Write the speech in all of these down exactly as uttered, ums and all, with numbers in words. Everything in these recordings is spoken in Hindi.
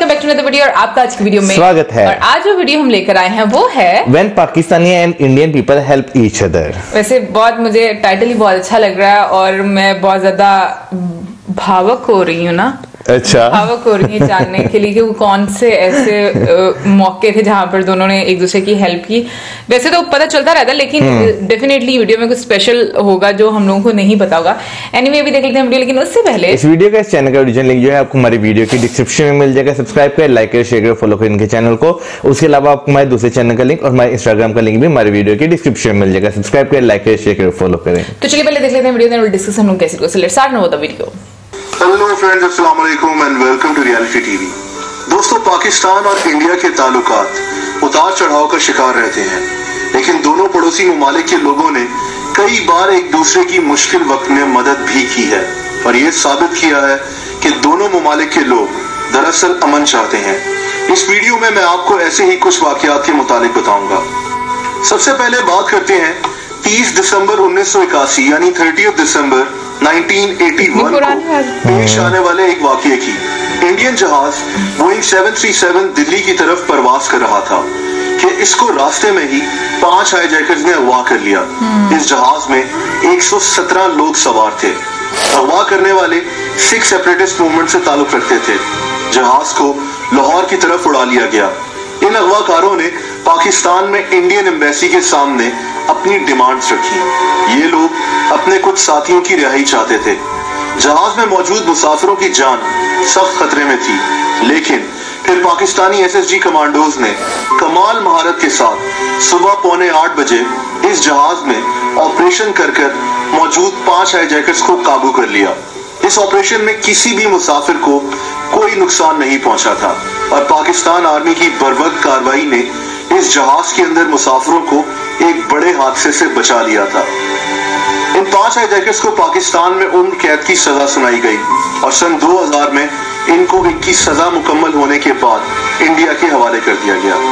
बैक टू अनदर वीडियो और आपका आज की वीडियो में स्वागत है। और आज जो वीडियो हम लेकर आए हैं वो है when Pakistani and Indian people help each other. वैसे बहुत मुझे टाइटल ही बहुत अच्छा लग रहा है और मैं बहुत ज्यादा भावुक हो रही हूँ ना अच्छा भावुक हो रही है जानने के लिए कि वो कौन से ऐसे uh, मौके थे जहां पर दोनों ने एक दूसरे की हेल्प की। वैसे तो पता चलता रहता है लेकिन डेफिनेटली वीडियो में कुछ स्पेशल होगा जो हम लोगों को नहीं पता होगा। एनीवे अभी देख लेते हैं वीडियो, लेकिन उससे पहले इस वीडियो का इस चैनल का ओरिजिनल लिंक जो है आपको हमारी वीडियो की डिस्क्रिप्शन में मिल जाएगा। सब्सक्राइब करें, लाइक करें, शेयर करें, फॉलो करें इनके चैनल को। उसके अलावा आपको हमारे दूसरे चैनल का लिंक और हमारे इंस्टाग्राम का लिंक भी हमारी वीडियो की डिस्क्रिप्शन में मिल जाएगा। सब्सक्राइब करें, लाइक करें, शेयर करें, फॉलो करें। तो चलिए पहले देख लेते हैं वीडियो, देन विल डिस्कस हम लोग कैसे को। Let's start now the video. Hello friends, अस्सलाम वालेकुम and welcome to reality TV. दोस्तों, पाकिस्तान और इंडिया के ताल्लुकात उतार चढ़ाव का शिकार रहते हैं, लेकिन दोनों पड़ोसी ममालिक के लोगों ने कई बार एक दूसरे की मुश्किल वक्त में मदद भी की है और ये साबित किया है कि दोनों ममालिक के लोग दरअसल अमन चाहते हैं। इस वीडियो में मैं आपको ऐसे ही कुछ वाकयात के मुतालिक बताऊंगा। सबसे पहले बात करते हैं तीस दिसंबर उन्नीस सौ इक्यासी यानी तीस दिसंबर उन्नीस सौ इक्यासी को पेश आने वाले एक वाकये की। इंडियन जहाज बोइंग सात सौ सैंतीस दिल्ली की तरफ परवास कर रहा था कि इसको रास्ते में ही पांच हाईजैकर्स ने अगवा कर लिया। इस जहाज में एक सौ सत्रह लोग सवार थे। अगवा करने वाले सिख सेपरेटिस्ट मूवमेंट से ताल्लुक रखते थे। जहाज को लाहौर की तरफ उड़ा लिया गया। इन अगवाकारों ने पाकिस्तान में इंडियन एम्बेसी के सामने अपनी डिमांड्स रखी। ये लोग अपने कुछ साथियों की रिहाई चाहते थे। जहाज में मौजूद मुसाफिरों की जान सख्त खतरे में थी, लेकिन फिर Pakistani S S G commandos ने कमाल महारत के साथ सुबह पौने आठ बजे इस जहाज में ऑपरेशन कर कर मौजूद पांच हाईजैकर्स को काबू कर लिया। इस ऑपरेशन में किसी भी मुसाफिर को कोई नुकसान नहीं पहुंचा था और पाकिस्तान आर्मी की बर्वक्त कार्रवाई ने इस जहाज के अंदर मुसाफिरों को एक बड़े हादसे से बचा लिया था। इन पांच हाईजैकर्स को पाकिस्तान में उम्र कैद की सजा सुनाई गई और सन दो हज़ार में इनको इनकी सजा मुकम्मल होने के बाद इंडिया के हवाले कर दिया गया।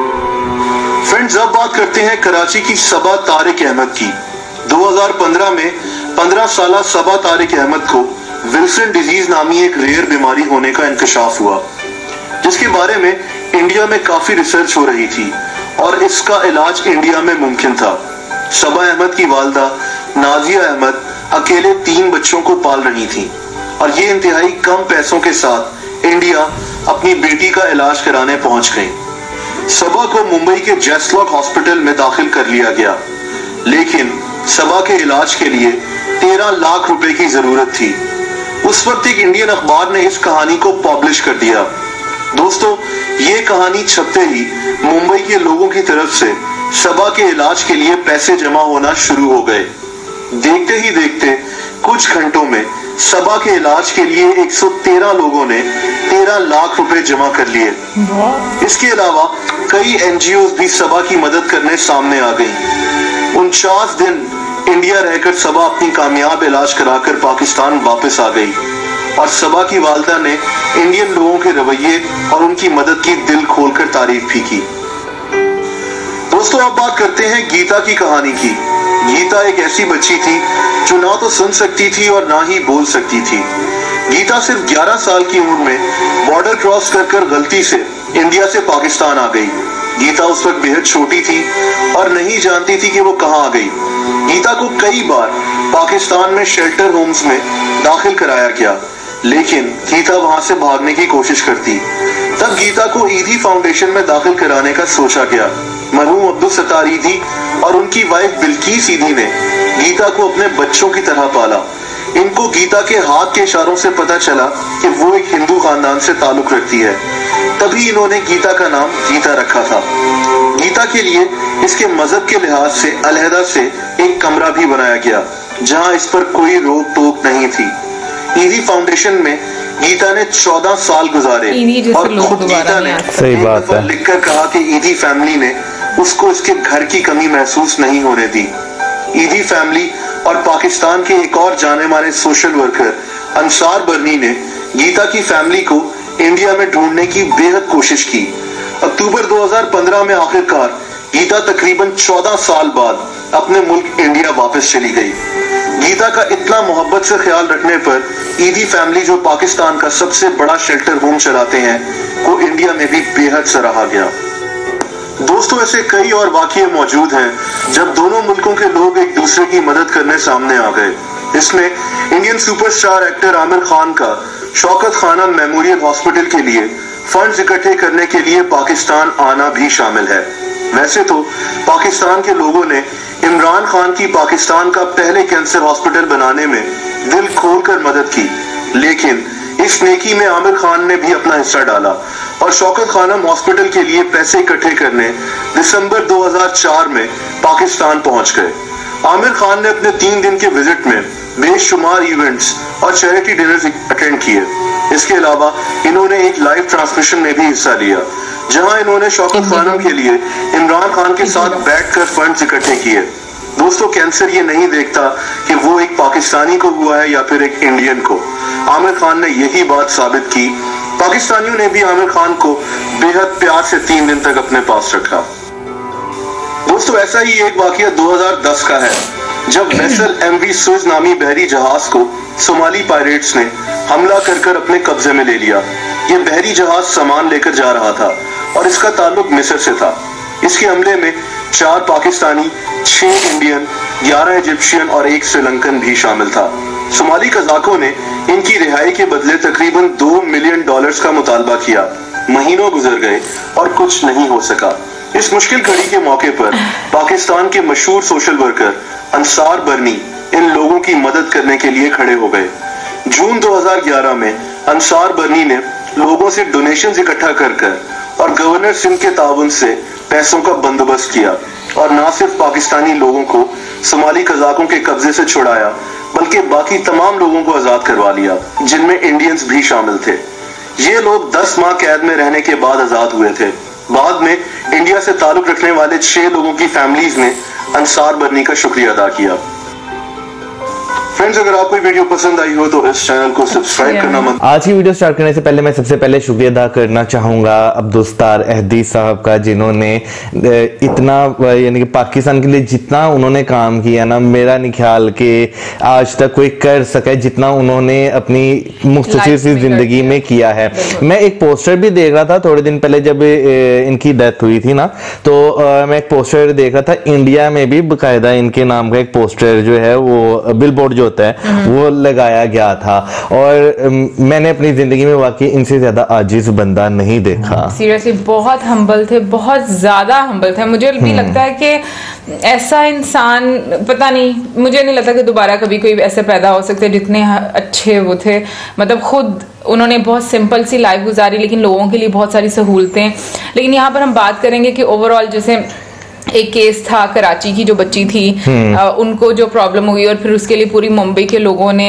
फ्रेंड्स, अब बात करते हैं कराची की सबा तारिक अहमद की। दो हज़ार पंद्रह में पंद्रह साल सबा तारिक अहमद को विल्सन डिजीज नामी एक रेयर बीमारी होने का इंकशाफ हुआ, जिसके बारे में इंडिया में काफी रिसर्च हो रही थी और इसका इलाज इंडिया में मुमकिन था। सबा अहमद की वालदा नाजिया अहमद अकेले तीन बच्चों को पाल रही थी और ये इंतहाई कम पैसों के साथ इंडिया अपनी बेटी का इलाज कराने पहुंच गई। सबा को मुंबई के जेसलॉक हॉस्पिटल में दाखिल कर लिया गया, लेकिन सबा के इलाज के लिए तेरह लाख रुपए की जरूरत थी। उस वक्त एक इंडियन अखबार ने इस कहानी को पब्लिश कर दिया। दोस्तों, ये कहानी छपते ही मुंबई के लोगों की तरफ से सबा के इलाज के लिए पैसे जमा होना शुरू हो गए। देखते ही देखते कुछ घंटों में सबा के इलाज के लिए एक सौ तेरह लोगों ने तेरह लाख रुपए जमा कर लिए। इसके अलावा कई एन जी ओ भी सबा की मदद करने सामने आ गई। उनचास दिन इंडिया रहकर सबा अपनी कामयाब इलाज कराकर पाकिस्तान वापस आ गई और सबा की वालदा ने इंडियन लोगों के रवैये और उनकी मदद की दिल खोलकर तारीफ भी की। दोस्तों, अब बात करते हैं गीता की कहानी की। गीता एक ऐसी बच्ची थी जो ना तो सुन सकती थी और ना ही बोल सकती थी। गीता सिर्फ ग्यारह साल की उम्र में बॉर्डर क्रॉस कर कर गलती से इंडिया से पाकिस्तान आ गई। गीता उस वक्त बेहद छोटी थी और नहीं जानती थी कि वो कहाँ आ गई। गीता को कई बार पाकिस्तान में शेल्टर होम्स में दाखिल कराया गया, लेकिन गीता वहां से भागने की कोशिश करती। तब गीता को ईदी फाउंडेशन में दाखिल कराने का सोचा गया। मरहूम अब्दुल सत्तार ईदी और उनकी वाइफ बिल्किस ईदी ने गीता को अपने बच्चों की तरह पाला। इनको गीता के हाथ के इशारों से पता चला कि वो एक हिंदू खानदान से ताल्लुक रखती है, तभी इन्होंने गीता का नाम गीता रखा था। गीता के लिए इसके मजहब के लिहाज से अलहदा से एक कमरा भी बनाया गया, जहां इस पर कोई रोक टोक नहीं थी। ईदी फाउंडेशन में गीता ने चौदह साल गुजारे और खुद गीता ने सही बात है लिखकर कहा कि ईदी फैमिली ने उसको इसके घर की कमी महसूस नहीं होने दी। ईदी फैमिली और पाकिस्तान के एक और जाने माने सोशल वर्कर अंसार बर्नी ने गीता की फैमिली को इंडिया में ढूंढने की बेहद कोशिश की। अक्टूबर दो हज़ार पंद्रह में आखिरकार गीता तकरीबन चौदह साल बाद अपने मुल्क इंडिया वापस चली गई। गीता का इतना मोहब्बत से ख्याल रखने पर ईदी फैमिली, जो पाकिस्तान का सबसे बड़ा शेल्टर होम चलाते हैं, को इंडिया में भी बेहद सराहा गया। दोस्तों, ऐसे कई और वाकये मौजूद हैं जब दोनों मुल्कों के लोग एक दूसरे की मदद करने सामने आ गए। इसमें Indian superstar actor Aamir Khan का शौकत खाना मेमोरियल हॉस्पिटल के लिए फंड्स इकट्ठे करने के लिए पाकिस्तान आना भी शामिल है। वैसे तो पाकिस्तान के लोगों ने इमरान खान की पाकिस्तान का पहले कैंसर हॉस्पिटल बनाने में दिल खोलकर मदद की, लेकिन इस नेकी में आमिर खान ने भी अपना हिस्सा डाला और शौकत खानम हॉस्पिटल के लिए पैसे इकट्ठे करने दिसंबर दो हज़ार चार में पाकिस्तान पहुंच गए। आमिर खान ने अपने तीन दिन के विजिट में बेशुमार इवेंट्स और चैरिटी डिनर्स अटेंड किए। इसके अलावा इन्होंने एक लाइव ट्रांसमिशन में भी हिस्सा लिया, जहां इन्होंने शौकत खानम के लिए इमरान खान के साथ बैठकर फंड्स इकट्ठे किए। दोस्तों, कैंसर ये नहीं देखता कि वो एक पाकिस्तानी को हुआ है या फिर एक इंडियन को। आमिर खान ने यही बात साबित की। पाकिस्तानियों ने भी आमिर खान को बेहद प्यार से तीन दिन तक अपने पास रखा। दोस्तों, ऐसा ही एक वाकया दो हज़ार दस का है, जब वेसल एमवी स्विज नामी बहरी जहाज को सोमाली पायरेट्स ने हमला कर कर अपने कब्जे में ले लिया। ये बहरी जहाज सामान लेकर जा रहा था और इसका ताल्लुक मिस्र से था। इसके हमले में चार पाकिस्तानी, छह इंडियन, ग्यारह इजिप्शियन और एक श्रीलंकन भी शामिल था। सोमाली कज़ाकों ने इनकी रिहाई के बदले तकरीबन दो मिलियन डॉलर्स का मुतालबा किया। महीनों गुजर गए और कुछ नहीं हो सका। इस मुश्किल घड़ी के मौके पर पाकिस्तान के मशहूर सोशल वर्कर अंसार बरनी इन लोगों की मदद करने के लिए खड़े हो गए। जून दो हज़ार ग्यारह में अंसार बरनी ने लोगों से डोनेशंस इकट्ठा कर कर और गवर्नर सिंध के ताउन से पैसों का बंदोबस्त किया और न सिर्फ पाकिस्तानी लोगों को सोमाली कज़ाकों के कब्जे से छुड़ाया, बल्कि बाकी तमाम लोगों को आजाद करवा लिया, जिनमें इंडियंस भी शामिल थे। ये लोग दस माह कैद में रहने के बाद आजाद हुए थे। बाद में इंडिया से ताल्लुक रखने वाले छह लोगों की फैमिलीज ने अंसार बरनी का शुक्रिया अदा किया। फ्रेंड्स, अगर आपको वीडियो पसंद आई हो तो इस चैनल को सब्सक्राइब करना मत। आज की वीडियो स्टार्ट करने से पहले मैं सबसे पहले शुक्रिया अदा करना चाहूंगा अब्दुस्तार अहदी साहब का, जिन्होंने इतना यानी कि पाकिस्तान के लिए जितना उन्होंने काम किया ना, मेरा नहीं ख्याल कि आज तक कोई कर सके जितना उन्होंने अपनी मुख्तसर सी जिंदगी में किया है। मैं एक पोस्टर भी देख रहा था थोड़े दिन पहले जब इनकी डेथ हुई थी ना, तो मैं एक पोस्टर देख रहा था, इंडिया में भी बाकायदा इनके नाम का एक पोस्टर जो है वो बिलबोर्ड होता है वो लगाया गया था। और मैंने अपनी जिंदगी में वाकई इनसे ज्यादा आजिज बंदा नहीं देखा। सीरियसली बहुत हम्बल थे, बहुत ज्यादा हम्बल थे। मुझे भी लगता है कि ऐसा इंसान पता नहीं, मुझे नहीं लगता कि दोबारा कभी कोई ऐसे पैदा हो सकते जितने अच्छे वो थे। मतलब खुद उन्होंने बहुत सिंपल सी लाइफ गुजारी, लेकिन लोगों के लिए बहुत सारी सहूलतें। लेकिन यहाँ पर हम बात करेंगे कि ओवरऑल जैसे एक केस था कराची की, जो बच्ची थी आ, उनको जो प्रॉब्लम हुई और फिर उसके लिए पूरी मुंबई के लोगों ने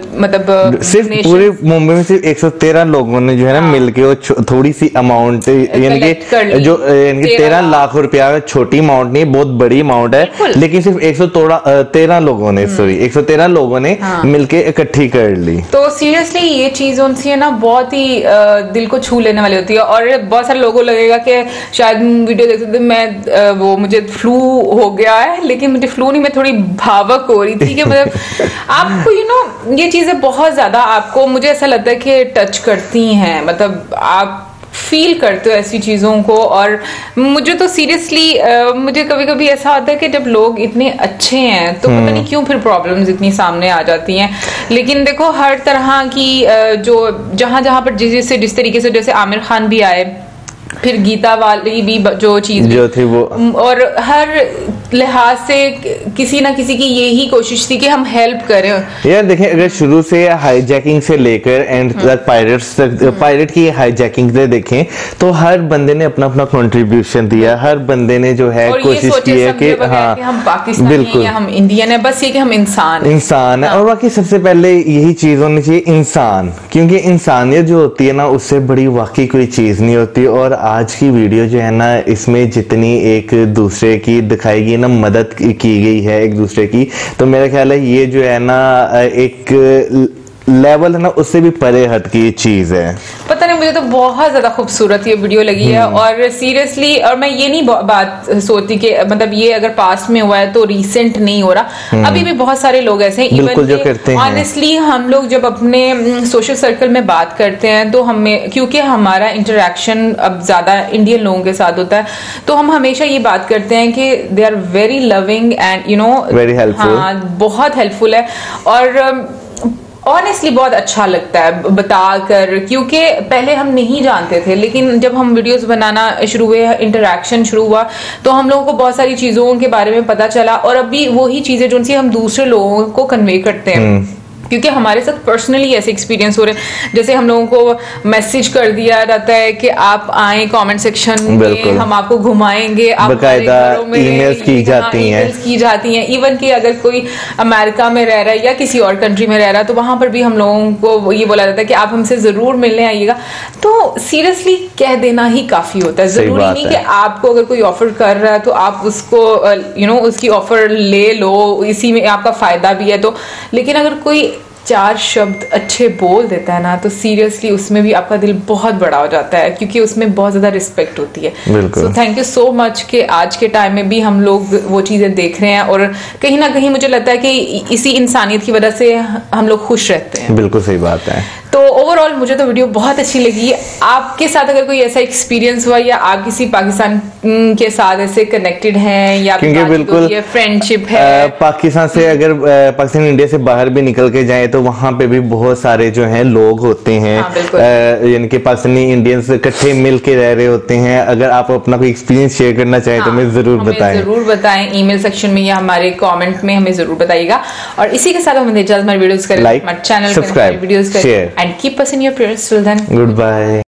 मतलब सिर्फ पूरे मुंबई में सिर्फ एक सौ तेरह लोगों ने जो है ना मिलके वो थोड़ी सी अमाउंट यानी कि जो यानी कि तेरह लाख रुपया छोटी अमाउंट नहीं, बहुत बड़ी अमाउंट है, लेकिन सिर्फ एक सौ तेरह लोगों ने सॉरी एक सौ तेरह लोगों ने मिलके इकट्ठी कर ली। तो सीरियसली ये चीज उनसे है ना बहुत ही दिल को छू लेने वाली होती है। और बहुत सारे लोगों लगेगा कि शायद वीडियो देखते थे मैं वो मुझे फ्लू हो गया है, लेकिन मुझे फ्लू नहीं, मैं थोड़ी भावक हो रही थी कि मतलब आपको यू नो ये चीजें बहुत ज्यादा आपको, मुझे ऐसा लगता है कि टच करती हैं। मतलब आप फील करते हो ऐसी चीजों को। और मुझे तो सीरियसली मुझे कभी कभी ऐसा होता है कि जब लोग इतने अच्छे हैं तो पता नहीं क्यों फिर प्रॉब्लम्स इतनी सामने आ जाती हैं। लेकिन देखो हर तरह की जो जहां जहां पर जिस जिस तरीके से, जैसे आमिर खान भी आए, फिर गीता वाली भी जो चीज जो थी वो, और हर लिहाज से किसी ना किसी की यही कोशिश थी कि हम हेल्प करें। यार देखें, अगर शुरू से हाईजैकिंग से लेकर एंड तक पायरेट्स तक, पायरेट की हाईजैकिंग से देखें तो हर बंदे ने अपना अपना कंट्रीब्यूशन दिया। हर बंदे ने जो है कोशिश की है कि हाँ कि हम पाकिस्तानी हैं या हम इंडियन है, बस ये कि हम इंसान इंसान है। और बाकी सबसे पहले यही चीज होनी चाहिए, इंसान, क्योंकि इंसानियत जो होती है ना उससे बड़ी वाकई कोई चीज नहीं होती। और आज की वीडियो जो है ना, इसमें जितनी एक दूसरे की दिखाएगी ना मदद की गई है एक दूसरे की, तो मेरा ख्याल है ये जो है ना एक लेवल है ना उससे भी परे हट की चीज है। पता नहीं, मुझे तो बहुत ज्यादा खूबसूरत ये वीडियो लगी है। और सीरियसली, और मैं ये नहीं बात सोचती कि मतलब ये अगर पास्ट में हुआ है तो रीसेंट नहीं हो रहा, अभी भी बहुत सारे लोग ऐसे हैं इवन जो करते हैं। ऑनेस्टली हम लोग जब अपने सोशल सर्कल में बात करते हैं तो हमें, क्योंकि हमारा इंटरेक्शन अब ज्यादा इंडियन लोगों के साथ होता है, तो हम हमेशा ये बात करते हैं कि they are very loving and you know very helpful. हाँ, बहुत हेल्पफुल है। और ऑनेस्टली बहुत अच्छा लगता है बताकर, क्योंकि पहले हम नहीं जानते थे, लेकिन जब हम वीडियोस बनाना शुरू हुए, इंटरेक्शन शुरू हुआ, तो हम लोगों को बहुत सारी चीजों के बारे में पता चला। और अभी वही चीजें जो सी हम दूसरे लोगों को कन्वे करते हैं, क्योंकि हमारे साथ पर्सनली ऐसे एक्सपीरियंस हो रहे हैं। जैसे हम लोगों को मैसेज कर दिया जाता है कि आप आए कमेंट सेक्शन में, हम आपको घुमाएंगे, आप बकायदा ईमेल्स की जाती हैं की जाती हैं इवन कि अगर कोई अमेरिका में रह रहा है या किसी और कंट्री में रह रहा है तो वहां पर भी हम लोगों को ये बोला जाता है कि आप हमसे जरूर मिलने आइएगा। तो सीरियसली कह देना ही काफी होता है, जरूरी नहीं कि आपको अगर कोई ऑफर कर रहा है तो आप उसको यू नो उसकी ऑफर ले लो, इसी में आपका फायदा भी है। तो लेकिन अगर कोई चार शब्द अच्छे बोल देता है ना, तो सीरियसली उसमें भी आपका दिल बहुत बड़ा हो जाता है, क्योंकि उसमें बहुत ज्यादा रिस्पेक्ट होती है। So thank you so much कि आज के टाइम में भी हम लोग वो चीजें देख रहे हैं, और कहीं ना कहीं मुझे लगता है कि इसी इंसानियत की वजह से हम लोग खुश रहते हैं। बिल्कुल सही बात है। तो ओवरऑल मुझे तो वीडियो बहुत अच्छी लगी। आपके साथ अगर कोई ऐसा एक्सपीरियंस हुआ या आप किसी पाकिस्तान के साथ ऐसे कनेक्टेड हैं या क्योंकि बिल्कुल फ्रेंडशिप है, पाकिस्तान से अगर पाकिस्तान इंडिया से बाहर भी निकल के जाए तो वहां पे भी बहुत सारे जो हैं लोग होते हैं, यानी कि पाकिस्तानी इंडियंस इकट्ठे मिल के रह रहे होते हैं। अगर आप अपना कोई एक्सपीरियंस शेयर करना चाहें हाँ, तो हमें जरूर बताएं जरूर बताएं ईमेल सेक्शन में या हमारे कमेंट में हमें जरूर बताइएगा। और इसी के साथ हम इजाजत, हमारे वीडियोस करें, लाइक हमारे चैनल सब्सक्राइब वीडियोस करें share and keep us in your prayers till then. Goodbye.